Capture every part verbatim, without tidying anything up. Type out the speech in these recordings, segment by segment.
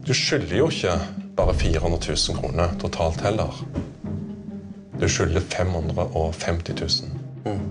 Du skylder jo ikke bare fire hundre tusen kroner totalt heller. Du skylder fem hundre og femti tusen. Mm.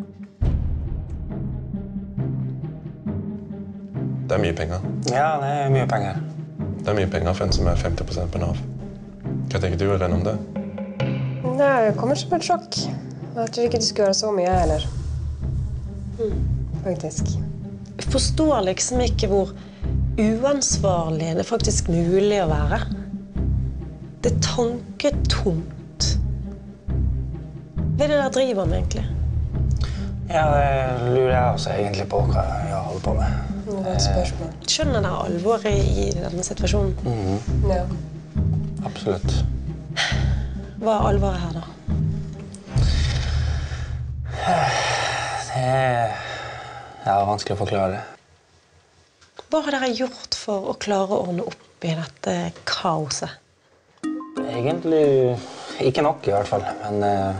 Det er mye penger. Ja, det er mye penger. Det er mye penger for en som er femti prosent på Nav. Hva tenker du, Irene, om det? Nei, det kommer som et sjokk. Jeg tror ikke de skulle gjøre så mye heller. Mm. Faktisk. Jeg forstår liksom ikke hvor uansvarlig det er faktisk mulig å være. Det er tanketomt. Hva er det dere driver med, egentlig? Ja, det lurer jeg også egentlig på hva jeg holder på med. Det er et spørsmål. Skjønner dere alvoret i denne situasjonen? Mm-hmm. Ja. Absolutt. Hva er alvoret her, da? Det er ja, vanskelig å forklare. Hva har dere gjort for å klare å ordne opp i dette kaoset? Egentlig ikke nok, i hvert fall. Men uh,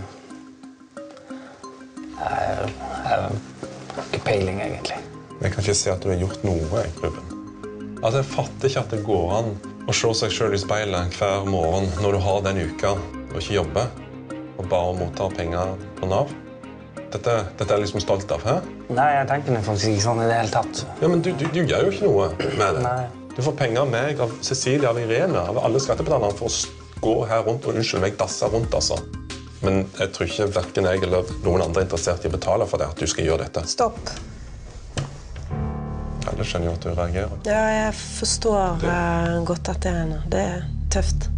jeg, jeg har ikke peiling, egentlig. Jeg kan ikke se at du har gjort noe, Ruben. Altså, jeg fatter ikke at det går an å se seg selv i speilet hver morgen når du har den uka og ikke jobber, og bare mottar penger på Nav. Dette, dette er jeg liksom stolt av, hæ? Nei, jeg tenker det faktisk ikke sånn i det hele tatt. Ja, men du, du, du gjør jo ikke noe med det. Nei. Du får penger av meg, av Cecilie, av Irene, av alle skattebetalerne for å gå her rundt og unnskyld meg, dasse rundt, altså. Men jeg tror ikke hverken jeg eller noen andre er interessert i å betale for det, at du skal gjøre dette. Stopp. Alle skjønner jo at du reagerer. Ja, jeg forstår uh, godt at det er henne. Det er tøft.